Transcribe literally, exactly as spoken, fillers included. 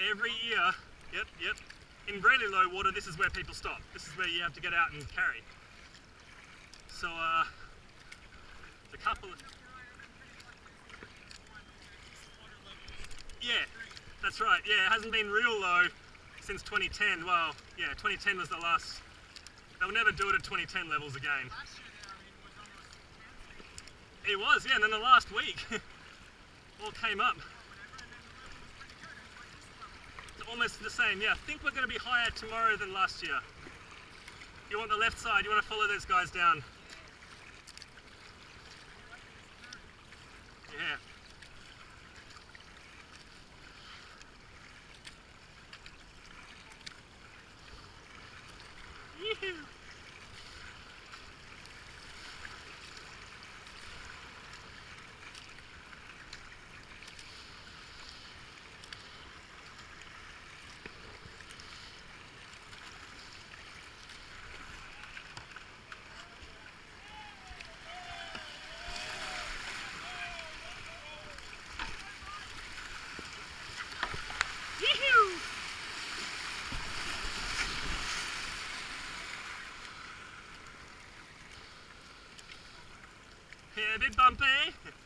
every year, yep, yep, in really low water, this is where people stop. This is where you have to get out and carry. So, uh, a couple of... Yeah, that's right. Yeah, it hasn't been real low since twenty ten. Well, yeah, twenty ten was the last. They'll never do it at twenty ten levels again. It was, yeah, and then the last week, all came up. It's almost the same, yeah. I think we're going to be higher tomorrow than last year. You want the left side, you want to follow those guys down. Yeah. Yee-hoo. Yee-hoo. Yeah, a bit bumpy.